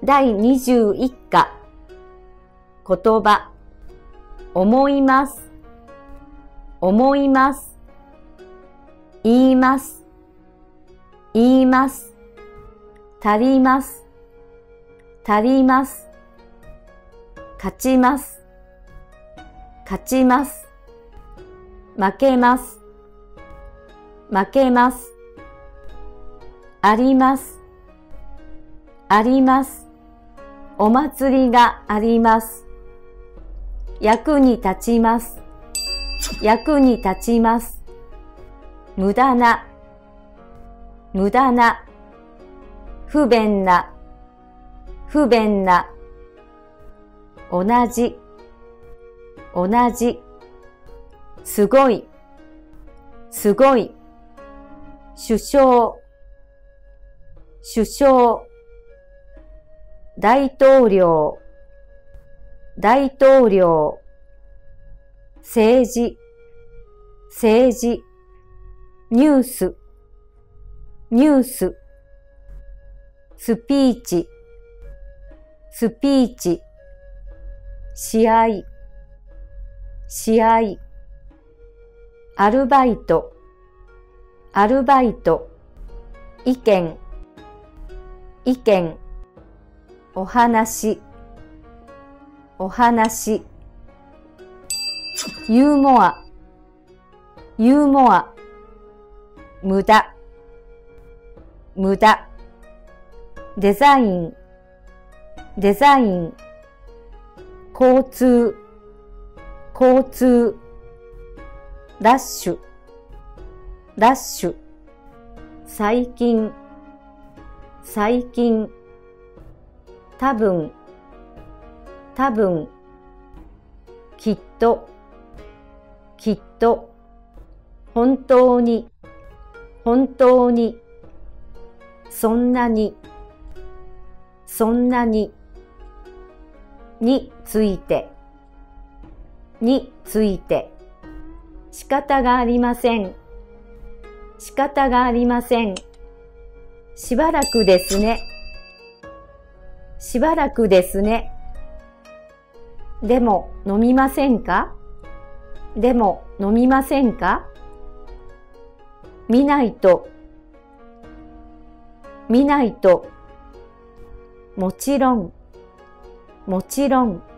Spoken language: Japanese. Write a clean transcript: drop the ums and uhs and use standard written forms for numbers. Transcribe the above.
第21課。言葉。思います。思います。言います。言います。足ります。足ります。勝ちます。勝ちます。負けます。負けます。あります。あります。お祭りがあります。役に立ちます。役に立ちます。無駄な。無駄な。不便な。不便な。同じ。同じ。すごい。すごい。首相。首相。大統領。大統領。政治。政治。ニュース。ニュース。スピーチ。スピーチ。試合。試合。アルバイト。アルバイト。意見。意見。お話。お話。ユーモア。ユーモア。無駄。無駄。デザイン。デザイン。交通。交通。ラッシュ。ラッシュ。最近。最近。多分。多分。きっと。きっと。本当に。本当に。そんなに。そんなに。について。について。仕方がありません。仕方がありません。しばらくですね。しばらくですね。でも飲みませんか？でも飲みませんか？見ないと。見ないと。もちろん。もちろん。